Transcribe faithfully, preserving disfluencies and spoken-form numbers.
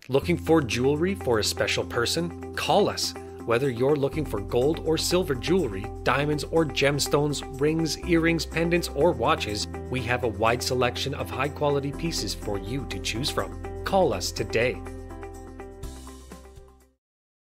Looking for jewelry for a special person? Call us. Whether you're looking for gold or silver jewelry, diamonds or gemstones, rings, earrings, pendants, or watches, we have a wide selection of high quality pieces for you to choose from. Call us today.